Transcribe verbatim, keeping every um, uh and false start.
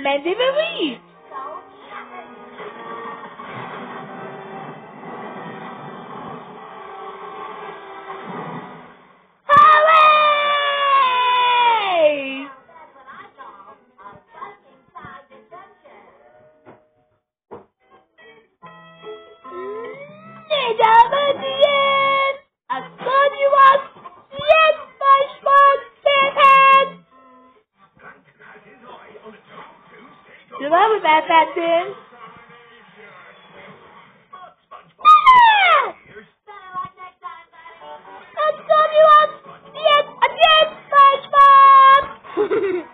Mandy Marie. Hooray! Mesdames et I told you was yes, SpongeBob SquarePants. You remember that, that thing? I told you was yes, yes, SpongeBob.